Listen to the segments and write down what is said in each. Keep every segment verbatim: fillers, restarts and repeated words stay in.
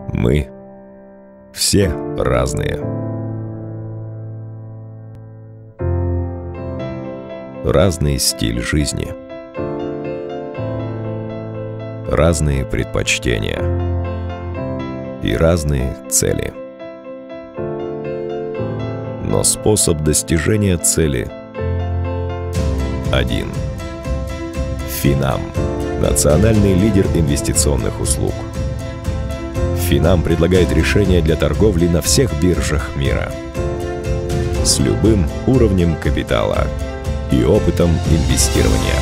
Мы все разные. Разный стиль жизни. Разные предпочтения. И разные цели. Но способ достижения цели один. Финам. Национальный лидер инвестиционных услуг. Финам предлагает решения для торговли на всех биржах мира. С любым уровнем капитала и опытом инвестирования.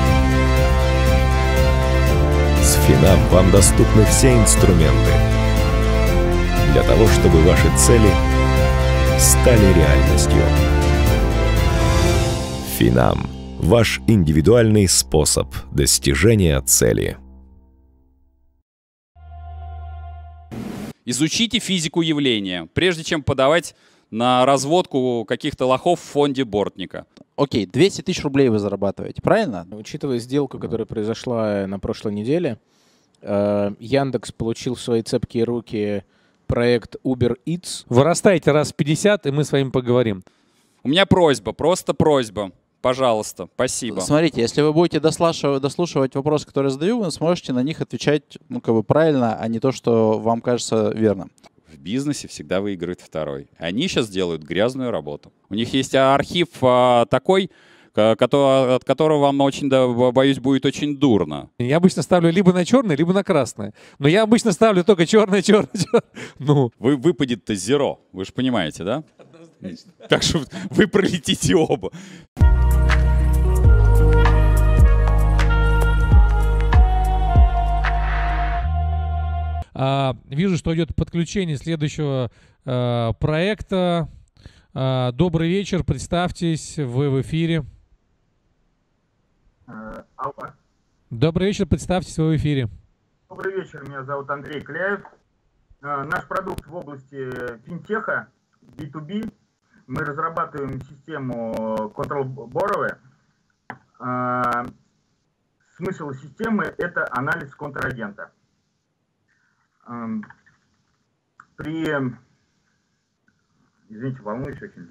С Финам вам доступны все инструменты для того, чтобы ваши цели стали реальностью. Финам. Ваш индивидуальный способ достижения цели. Изучите физику явления, прежде чем подавать на разводку каких-то лохов в фонде Бортника. Окей, двести тысяч рублей вы зарабатываете, правильно? Учитывая сделку, которая произошла на прошлой неделе, Яндекс получил в свои цепкие руки проект Uber Eats. Вырастайте раз в пятьдесят, и мы с вами поговорим. У меня просьба, просто просьба. Пожалуйста, спасибо. Смотрите, если вы будете дослушивать, дослушивать вопросы, которые задаю, вы сможете на них отвечать, ну, как бы правильно, а не то, что вам кажется верным. В бизнесе всегда выигрывает второй. Они сейчас делают грязную работу. У них есть архив а, такой, который, от которого вам очень, да, боюсь, будет очень дурно. Я обычно ставлю либо на черное, либо на красное. Но я обычно ставлю только черное, черное, черное. Ну. Вы выпадет-то зеро, вы же понимаете, да? Однозначно. Так что вы пролетите оба. А, вижу, что идет подключение следующего а, проекта. А, добрый вечер, представьтесь, вы в эфире. Uh, алло. Добрый вечер, представьтесь, вы в эфире. Добрый вечер, меня зовут Андрей Кляев. Uh, наш продукт в области финтеха, би ту би. Мы разрабатываем систему Control Borrow. Uh, смысл системы – это анализ контрагента. Uh, при... Извините, волнуюсь очень.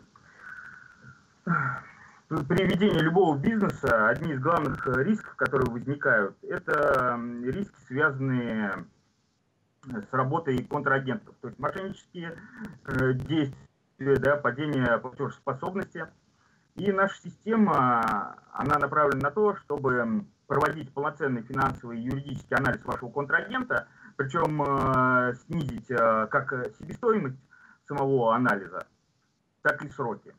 При ведении любого бизнеса одни из главных рисков, которые возникают, это риски, связанные с работой контрагентов. То есть мошеннические действия, да, падение платежеспособности. И наша система, она направлена на то, чтобы проводить полноценный финансовый и юридический анализ вашего контрагента, причем э, снизить э, как себестоимость самого анализа, так и сроки.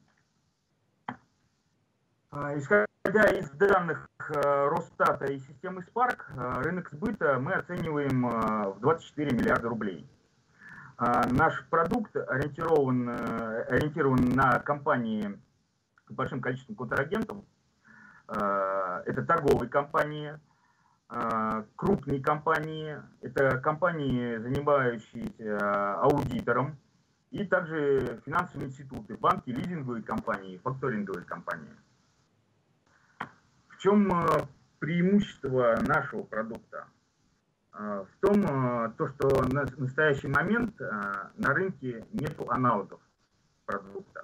Исходя из данных Росстата и системы Spark, рынок сбыта мы оцениваем в двадцать четыре миллиарда рублей. Наш продукт ориентирован, ориентирован на компании с большим количеством контрагентов. Это торговые компании, крупные компании, это компании, занимающиеся аудитором, и также финансовые институты, банки, лизинговые компании, факторинговые компании. В чем преимущество нашего продукта? В том, то, что на настоящий момент на рынке нет аналогов продукта.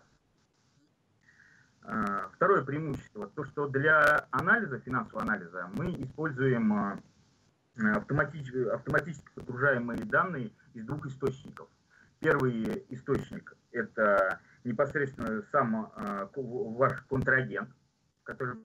Второе преимущество, то, что для анализа, финансового анализа, мы используем автоматически, автоматически подгружаемые данные из двух источников. Первый источник – это непосредственно сам ваш контрагент, который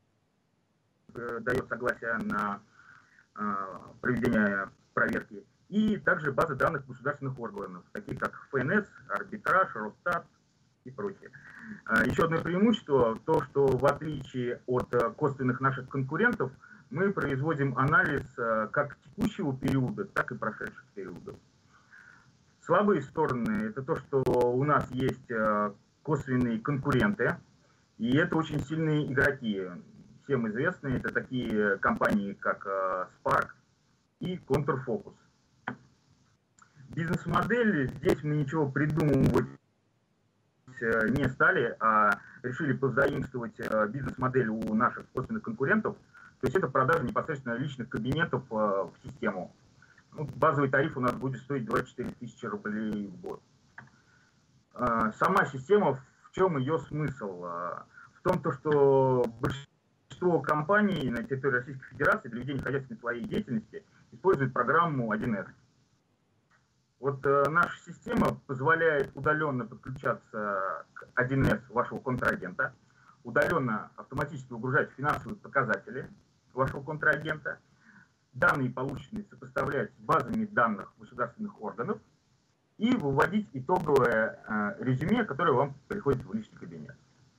дает согласие на э, проведение проверки, и также базы данных государственных органов, такие как эф эн эс, Арбитраж, Росстат и прочее. Э, еще одно преимущество – то, что в отличие от э, косвенных наших конкурентов, мы производим анализ э, как текущего периода, так и прошедших периодов. Слабые стороны – это то, что у нас есть э, косвенные конкуренты, и это очень сильные игроки. Всем известные, это такие компании, как Spark и Counterfocus. Бизнес-модель, здесь мы ничего придумывать не стали, а решили позаимствовать бизнес-модель у наших косвенных конкурентов. То есть это продажа непосредственно личных кабинетов в систему. Ну, базовый тариф у нас будет стоить двадцать четыре тысячи рублей в год. Сама система, в чем ее смысл? В том, то, что большинство компаний на территории Российской Федерации для ведения хозяйственной своей деятельности используют программу один эс. Вот э, наша система позволяет удаленно подключаться к один эс вашего контрагента, удаленно автоматически выгружать финансовые показатели вашего контрагента, данные, полученные, сопоставлять с базами данных государственных органов и выводить итоговое э, резюме, которое вам приходит в личный кабинет.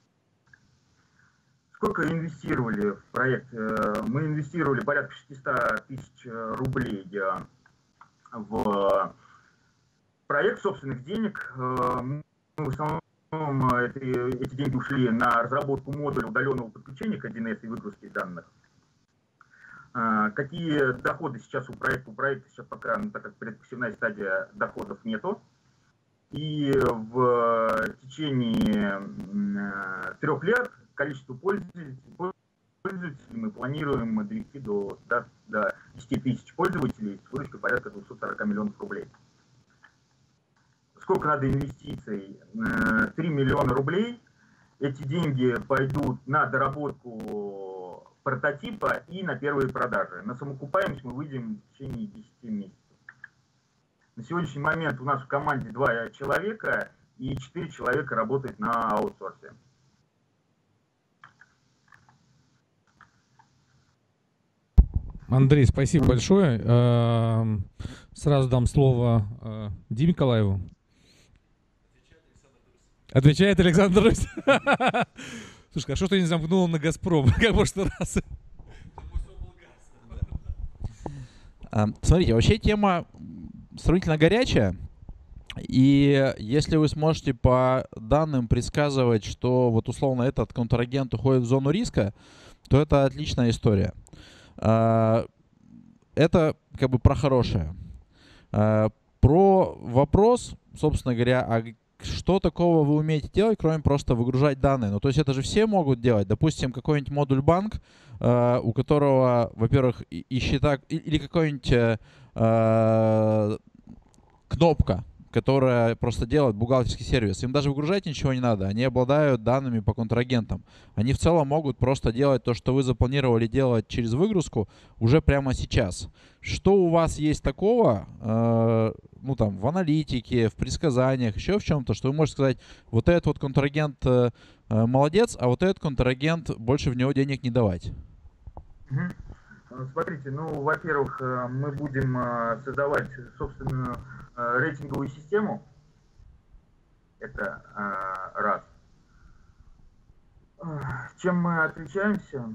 Сколько инвестировали в проект? Э, мы инвестировали порядка шестьсот тысяч рублей э, в проект собственных денег. Э, мы в основном это, эти деньги ушли на разработку модуля удаленного подключения к один эс и выгрузки данных. Какие доходы сейчас у проекта? У проекта сейчас пока, ну, так как предпосевная стадия, доходов нету. И в течение трех лет количество пользователей, пользователей мы планируем довести до, до, до десяти тысяч пользователей с выручкой порядка двухсот сорока миллионов рублей. Сколько надо инвестиций? три миллиона рублей. Эти деньги пойдут на доработку прототипа и на первые продажи. На самоокупаемость мы выйдем в течение десяти месяцев. На сегодняшний момент у нас в команде два человека и четыре человека работают на аутсорсе. Андрей, спасибо большое. Сразу дам слово Диме Николаеву. Отвечает Александр Русь. Слушай, хорошо, что не замкнуло на «Газпром», как в прошлый раз. Смотрите, вообще тема сравнительно горячая. И если вы сможете по данным предсказывать, что вот условно этот контрагент уходит в зону риска, то это отличная история. Это как бы про хорошее. Про вопрос, собственно говоря, а что такого вы умеете делать, кроме просто выгружать данные? Ну, то есть это же все могут делать. Допустим, какой-нибудь модуль банк, э, у которого, во-первых, и, и счета, и, или какой-нибудь э, кнопка, которая просто делает бухгалтерский сервис. Им даже выгружать ничего не надо. Они обладают данными по контрагентам. Они в целом могут просто делать то, что вы запланировали делать через выгрузку уже прямо сейчас. Что у вас есть такого, э, ну там, в аналитике, в предсказаниях, еще в чем-то, что вы можете сказать, вот этот вот контрагент э, молодец, а вот этот контрагент больше в него денег не давать? Смотрите, ну, во-первых, мы будем создавать собственную рейтинговую систему. Это раз. Чем мы отличаемся?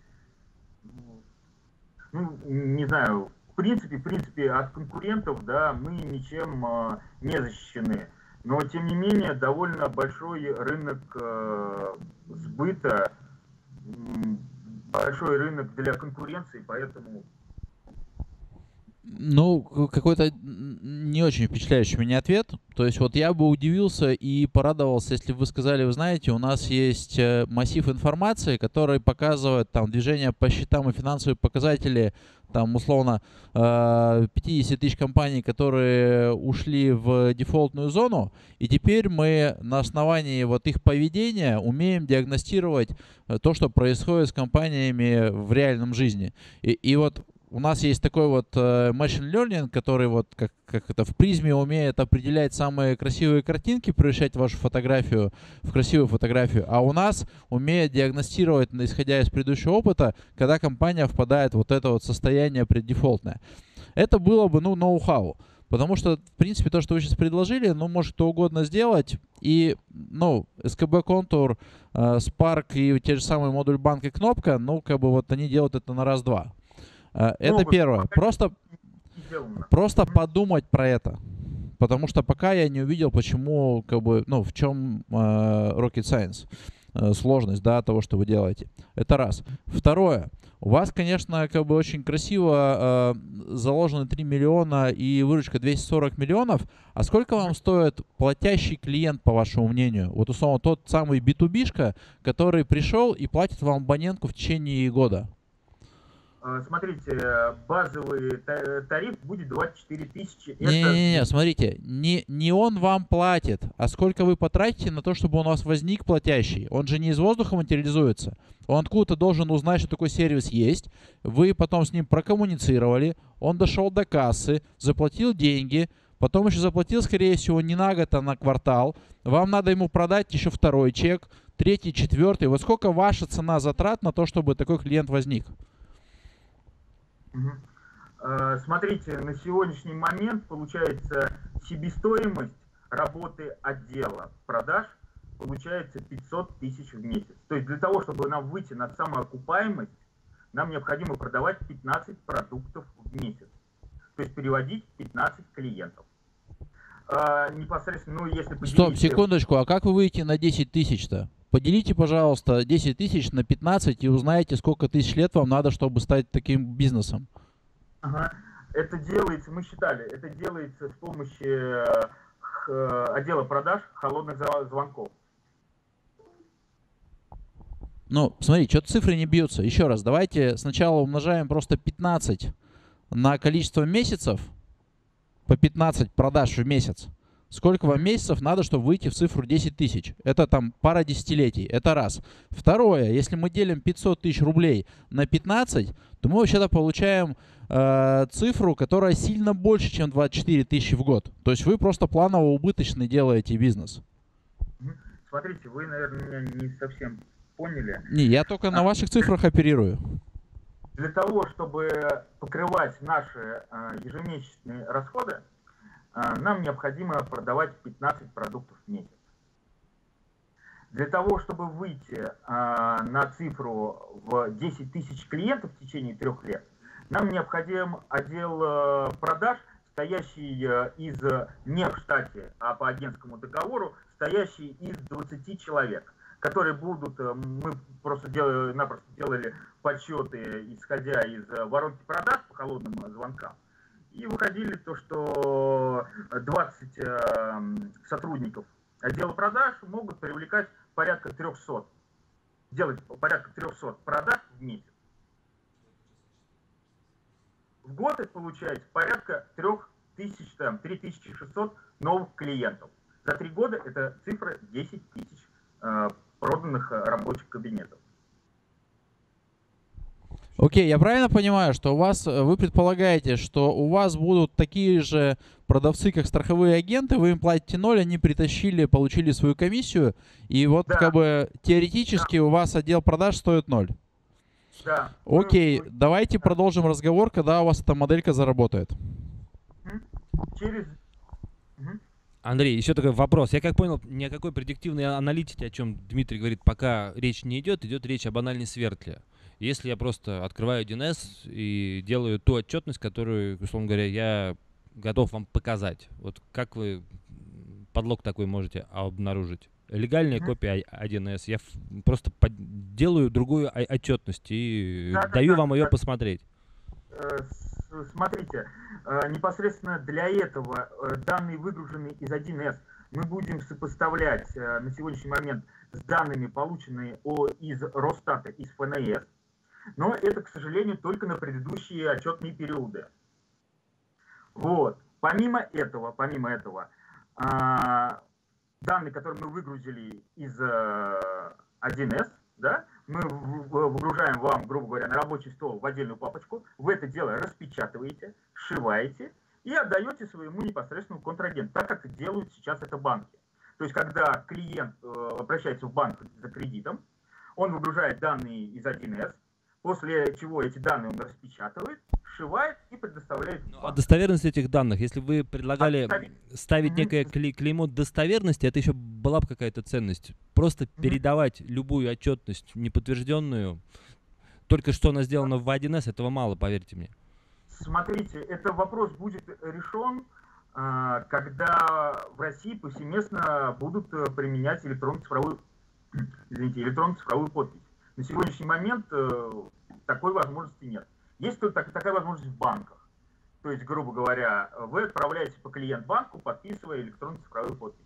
Ну, не знаю, в принципе, в принципе, от конкурентов, да, мы ничем не защищены. Но, тем не менее, довольно большой рынок сбыта, большой рынок для конкуренции, поэтому... Ну, какой-то не очень впечатляющий меня ответ. То есть вот я бы удивился и порадовался, если бы вы сказали, вы знаете, у нас есть массив информации, который показывает там движение по счетам и финансовые показатели, там условно пятьдесят тысяч компаний, которые ушли в дефолтную зону, и теперь мы на основании вот их поведения умеем диагностировать то, что происходит с компаниями в реальном жизни. И, и вот у нас есть такой вот uh, machine learning, который вот как, как это в призме умеет определять самые красивые картинки, превращать вашу фотографию в красивую фотографию, а у нас умеет диагностировать, исходя из предыдущего опыта, когда компания впадает в вот это вот состояние преддефолтное. Это было бы, ну, ноу-хау. Потому что, в принципе, то, что вы сейчас предложили, ну, может кто угодно сделать. И, ну, эс ка би Contour, uh, Spark и те же самые модуль банк и кнопка, ну, как бы вот они делают это на раз-два. Это ну, первое. Просто, просто подумать про это. Потому что пока я не увидел, почему, как бы, ну, в чем э, rocket science, э, сложность, да, того, что вы делаете. Это раз. Второе. У вас, конечно, как бы очень красиво э, заложены три миллиона и выручка двести сорок миллионов. А сколько вам стоит платящий клиент, по вашему мнению? Вот, условно, тот самый би ту би-шка, который пришел и платит вам абонентку в течение года. Э, Смотрите, базовый та- тариф будет двадцать четыре тысячи. Это Не-не-не, смотрите, не, не он вам платит, а сколько вы потратите на то, чтобы он у вас возник платящий. Он же не из воздуха материализуется. Он откуда-то должен узнать, что такой сервис есть. Вы потом с ним прокоммуницировали, он дошел до кассы, заплатил деньги, потом еще заплатил, скорее всего, не на год, а на квартал. Вам надо ему продать еще второй чек, третий, четвертый. Вот сколько ваша цена затрат на то, чтобы такой клиент возник? Мгм. Э, Смотрите, на сегодняшний момент получается себестоимость работы отдела продаж получается пятьсот тысяч в месяц. То есть для того, чтобы нам выйти на самоокупаемость, нам необходимо продавать пятнадцать продуктов в месяц. То есть переводить пятнадцать клиентов. Э, Непосредственно, ну если Стоп, поделить... секундочку, а как вы выйдете на десять тысяч-то? Поделите, пожалуйста, десять тысяч на пятнадцать и узнаете, сколько тысяч лет вам надо, чтобы стать таким бизнесом. Ага. Это делается, мы считали, это делается с помощью э, х- отдела продаж холодных за- звонков. Ну, смотри, что-то цифры не бьются. Еще раз, давайте сначала умножаем просто пятнадцать на количество месяцев, по пятнадцать продаж в месяц. Сколько вам месяцев надо, чтобы выйти в цифру десять тысяч? Это там пара десятилетий. Это раз. Второе, если мы делим пятьсот тысяч рублей на пятнадцать, то мы вообще-то получаем э, цифру, которая сильно больше, чем двадцать четыре тысячи в год. То есть вы просто планово-убыточный делаете бизнес. Мгм. Смотрите, вы, наверное, меня не совсем поняли. Не, я только на ваших цифрах оперирую. Для того, чтобы покрывать наши э, ежемесячные расходы, э, нам необходимо продавать пятнадцать продуктов в месяц. Для того, чтобы выйти э, на цифру в десять тысяч клиентов в течение трех лет, нам необходим отдел э, продаж, стоящий э, из, э, не в штате, а по агентскому договору, стоящий из двадцати человек, которые будут, э, мы просто делали, напросто делали подсчеты, исходя из э, воронки продаж по холодным э, звонкам, и выходили то, что двадцать э, сотрудников отдела продаж могут привлекать порядка трехсот, делать порядка трехсот продаж в месяц. В год это получается порядка трёх тысяч, там, три тысячи шестьсот новых клиентов. За три года это цифра десять тысяч э, проданных э, рабочих кабинетов. Окей, я правильно понимаю, что у вас, э, вы предполагаете, что у вас будут такие же продавцы, как страховые агенты, вы им платите ноль, они притащили, получили свою комиссию, и вот Да. как бы теоретически у вас отдел продаж стоит ноль. Да. Окей, Мы- давайте продолжим разговор, когда у вас эта моделька заработает. Мгм. Через... Мгм. Андрей, еще такой вопрос. Я как понял, ни о какой предиктивной аналитике, о чем Дмитрий говорит, пока речь не идет, идет речь об банальной свертле. Если я просто открываю один эс и делаю ту отчетность, которую, условно говоря, я готов вам показать. Вот как вы подлог такой можете обнаружить? Легальная Мгм. копия один эс. Я ф- просто под- делаю другую о- отчетность и Да, да, даю да, вам ее да. посмотреть. Э, с- Смотрите, э, непосредственно для этого э, данные, выгруженные из один эс, мы будем сопоставлять э, на сегодняшний момент с данными, полученными о- из Росстата, из эф эн эс. Но это, к сожалению, только на предыдущие отчетные периоды. Вот. Помимо этого, помимо этого, а, данные, которые мы выгрузили из э, один эс, да, мы в- в- выгружаем вам, грубо говоря, на рабочий стол в отдельную папочку, вы это дело распечатываете, сшиваете и отдаете своему непосредственному контрагенту, так как делают сейчас это банки. То есть, когда клиент э, обращается в банк за кредитом, он выгружает данные из один эс, после чего эти данные он распечатывает, сшивает и предоставляет в А банк. достоверность этих данных, если вы предлагали Доставить. ставить Мгм. некое кле- клеймо достоверности, это еще была бы какая-то ценность. Просто передавать любую отчетность неподтвержденную, только что она сделана в один эс, этого мало, поверьте мне. Смотрите, этот вопрос будет решен, а, когда в России повсеместно будут э, применять электронно-цифровую, извините, электронно-цифровую подпись. На сегодняшний момент э, такой возможности нет. Есть только так- такая возможность в банках. То есть, грубо говоря, вы отправляете по клиент-банку, подписывая электронно-цифровую подпись.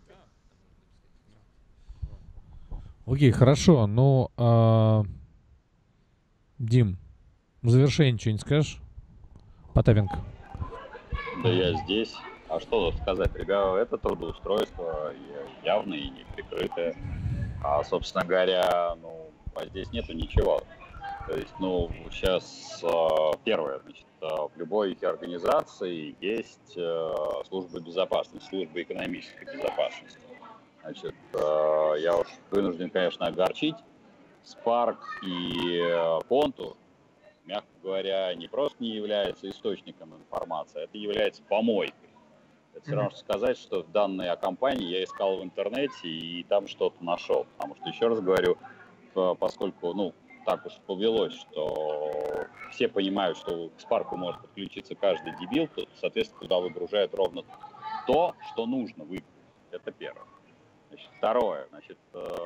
Окей, хорошо. Ну, а, Дим, В завершение что-нибудь скажешь? Потапенко. Да я здесь. А что тут сказать? Ребята, это трудоустройство явное и неприкрытое. А, собственно говоря, ну, а здесь нету ничего. То есть, ну, сейчас первое, значит, в любой организации есть служба безопасности, служба экономической безопасности. Значит, я уж вынужден, конечно, огорчить. Spark и Contour, мягко говоря, не просто не являются источником информации, это является помойкой. Это все равно, что сказать, что данные о компании я искал в интернете и там что-то нашел. Потому что, еще раз говорю, поскольку, ну, так уж повелось, что все понимают, что к Spark может подключиться каждый дебил, то, соответственно, туда выгружают ровно то, что нужно выгрузить. Это первое. Значит, второе. Значит,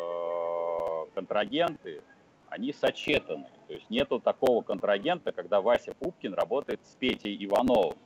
контрагенты, они сочетаны. То есть нету такого контрагента, когда Вася Пупкин работает с Петей Ивановым.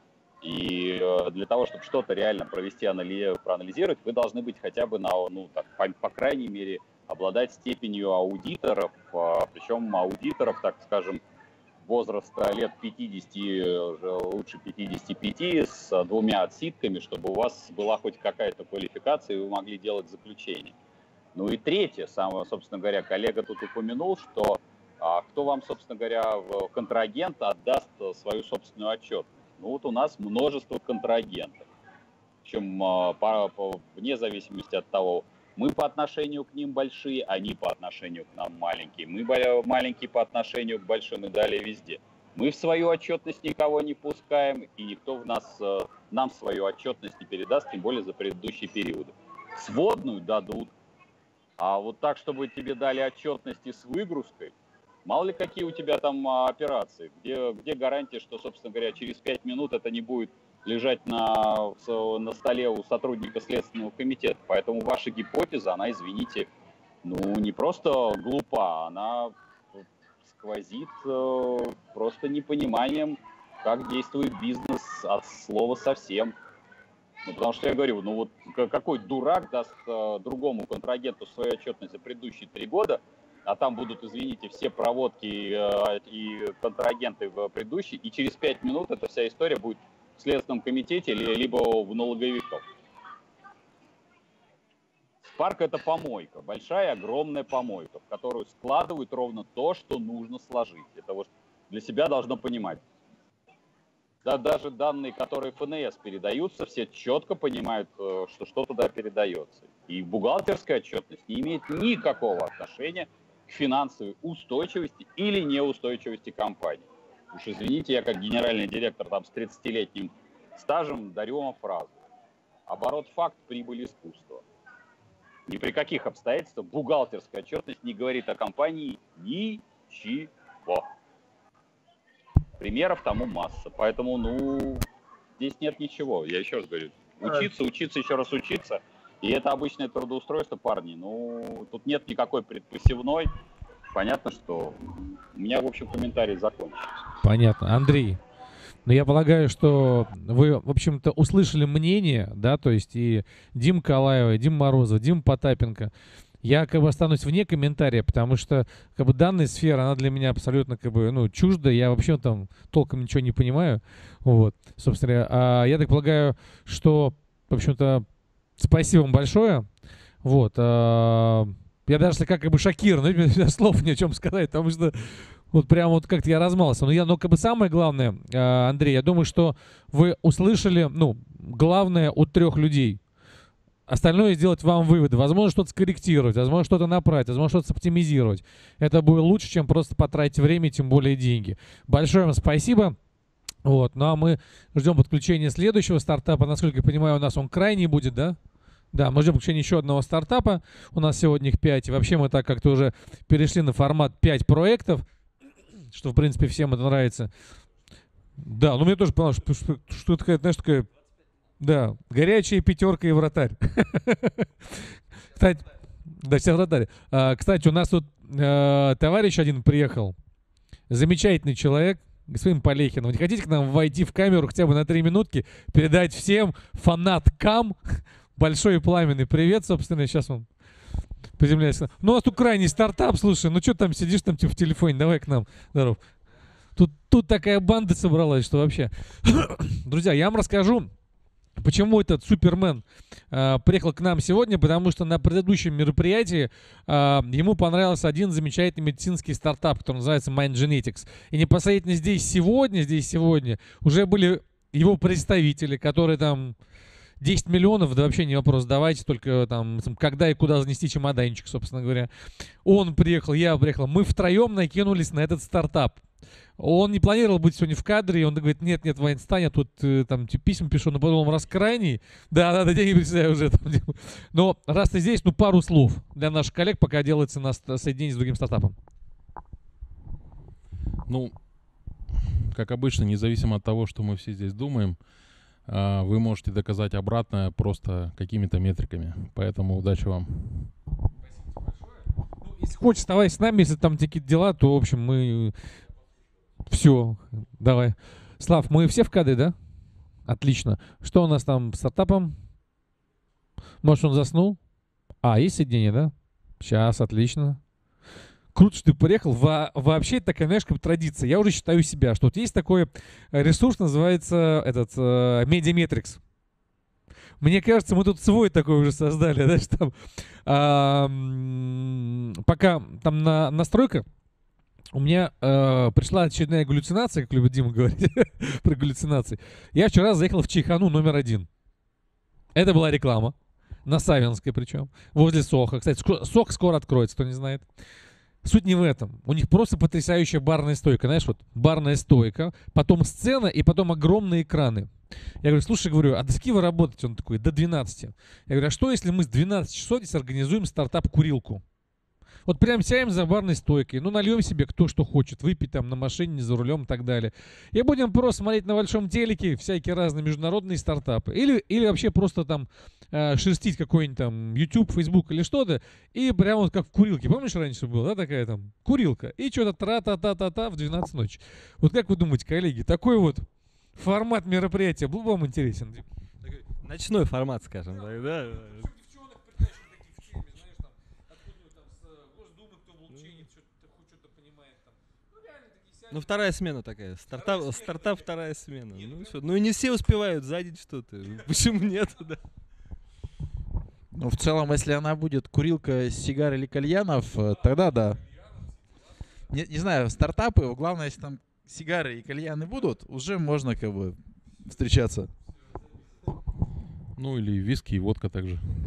И для того, чтобы что-то реально провести, анали... проанализировать, вы должны быть хотя бы, на, ну, так, по, по крайней мере, обладать степенью аудиторов, причем аудиторов, так скажем, возраста лет пятидесяти, лучше пятидесяти пяти, с двумя отсидками, чтобы у вас была хоть какая-то квалификация, и вы могли делать заключение. Ну и третье, самое, собственно говоря, коллега тут упомянул, что а, кто вам, собственно говоря, в контрагент отдаст свою собственную отчетность. Ну вот у нас множество контрагентов, причем а, по, по, вне зависимости от того, мы по отношению к ним большие, они по отношению к нам маленькие, мы маленькие по отношению к большим и далее везде. Мы в свою отчетность никого не пускаем, и никто в нас, нам свою отчетность не передаст, тем более за предыдущие периоды. Сводную дадут, а вот так, чтобы тебе дали отчетности с выгрузкой, мало ли какие у тебя там операции, где, где гарантия, что, собственно говоря, через пять минут это не будет лежать на, на столе у сотрудника Следственного комитета. Поэтому ваша гипотеза, она, извините, ну не просто глупа, она сквозит э, просто непониманием, как действует бизнес от слова совсем. Ну, потому что я говорю, ну вот какой дурак даст э, другому контрагенту свою отчетность за предыдущие три года, а там будут, извините, все проводки э, и контрагенты в предыдущие, и через пять минут эта вся история будет в Следственном комитете либо в налоговиках. Spark — это помойка, большая, огромная помойка, в которую складывают ровно то, что нужно сложить. Это вот для себя должно понимать. Да, даже данные, которые эф эн эс передаются, все четко понимают, что что туда передается. И бухгалтерская отчетность не имеет никакого отношения к финансовой устойчивости или неустойчивости компании. Уж извините, я как генеральный директор там с тридцатилетним стажем дарю вам фразу. Оборот факт, прибыль искусство. Ни при каких обстоятельствах бухгалтерская отчетность не говорит о компании ничего. Примеров тому масса. Поэтому, ну, здесь нет ничего. Я еще раз говорю, учиться, учиться, еще раз учиться. И это обычное трудоустройство, парни. Ну, тут нет никакой предпосевной. Понятно, что у меня, в общем, комментарий закончился. Понятно. Андрей, ну я полагаю, что вы, в общем-то, услышали мнение, да, то есть и Дим Калаева, и Дим Морозов, Дим Потапенко. Я как бы останусь вне комментария, потому что как бы данная сфера, она для меня абсолютно как бы, ну, чужда. Я вообще там толком ничего не понимаю. Вот, собственно говоря. А я так полагаю, что, в общем-то, спасибо вам большое. Вот. А, я даже как, как бы шокирован, но у меня слов ни о чем сказать, потому что вот прям вот как-то я размался. Но я, но как бы самое главное, Андрей, я думаю, что вы услышали, ну, главное от трех людей. Остальное сделать вам выводы. Возможно, что-то скорректировать, возможно, что-то направить, возможно, что-то оптимизировать. Это будет лучше, чем просто потратить время, тем более деньги. Большое вам спасибо. Вот. Ну а мы ждем подключения следующего стартапа. Насколько я понимаю, у нас он крайний будет, да? Да, мы ждем подключения еще одного стартапа. У нас сегодня их пять. И вообще мы так как-то уже перешли на формат пять проектов, что, в принципе, всем это нравится. Да, ну мне тоже понравилось, что, что, что это такая, знаешь, такая... Да, горячая пятерка и вратарь. Кстати, да, все вратарь. А, кстати, у нас тут а, товарищ один приехал. Замечательный человек, господин Полехин. Вы не хотите к нам войти в камеру хотя бы на три минутки, передать всем фанаткам большой и пламенный привет, собственно, сейчас он приземляется. Ну, у нас тут крайний стартап, слушай, ну что там сидишь там типа в телефоне, давай к нам. Здоров. Тут, тут такая банда собралась, что вообще. Друзья, я вам расскажу, почему этот Супермен э, приехал к нам сегодня, потому что на предыдущем мероприятии э, ему понравился один замечательный медицинский стартап, который называется Mind Genetics. И непосредственно здесь сегодня, здесь сегодня уже были его представители, которые там десять миллионов, да вообще не вопрос, давайте только там, когда и куда занести чемоданчик, собственно говоря. Он приехал, я приехал, мы втроем накинулись на этот стартап. Он не планировал быть сегодня в кадре, и он говорит, нет, нет, Вань, стань, я тут э, там типа, письма пишу, но потом раз крайний, да, да, да, я не представляю уже. Там, типа. Но раз ты здесь, ну пару слов для наших коллег, пока делается на соединение с другим стартапом. Ну, как обычно, независимо от того, что мы все здесь думаем, вы можете доказать обратное просто какими-то метриками. Поэтому удачи вам. Ну, если хочешь, оставайся с нами, если там какие-то дела, то, в общем, мы... Все, давай. Слав, мы все в кадре, да? Отлично. Что у нас там с стартапом? Может, он заснул? А, есть соединение, да? Сейчас, отлично. Круто, что ты приехал. Во вообще, это такая, знаешь, как традиция. Я уже считаю себя, что вот есть такой ресурс, называется этот uh, Mediametrics. Мне кажется, мы тут свой такой уже создали, да, что там, а, пока там на, настройка, у меня э, пришла очередная галлюцинация, как любит Дима говорить про галлюцинации. Я вчера заехал в Чайхану номер один. Это была реклама. На Савинской причем. Возле Соха. Кстати, Сох скоро откроется, кто не знает. Суть не в этом. У них просто потрясающая барная стойка. Знаешь, вот барная стойка, потом сцена и потом огромные экраны. Я говорю, слушай, говорю, а до скольки вы работаете? Он такой, до двенадцати. Я говорю, а что если мы с двенадцати часов здесь организуем стартап-курилку? Вот прям сядем за барной стойкой, ну нальем себе кто что хочет, выпить там на машине, за рулем и так далее. И будем просто смотреть на большом телеке всякие разные международные стартапы. Или, или вообще просто там э, шерстить какой-нибудь там YouTube, Facebook или что-то. И прям вот как в курилке. Помнишь, раньше было, да, такая там курилка? И что-то тра-та-та-та-та в двенадцать ночи. Вот как вы думаете, коллеги, такой вот формат мероприятия был бы вам интересен? Ночной формат, скажем так, да? Ну, вторая смена такая. Стартап, стартап вторая смена. Ну, что, ну и не все успевают сзади что-то. Почему нет, да? Ну, в целом, если она будет курилка, сигар или кальянов, тогда да. Не, не знаю, стартапы, главное, если там сигары и кальяны будут, уже можно как бы встречаться. Ну или виски и водка также.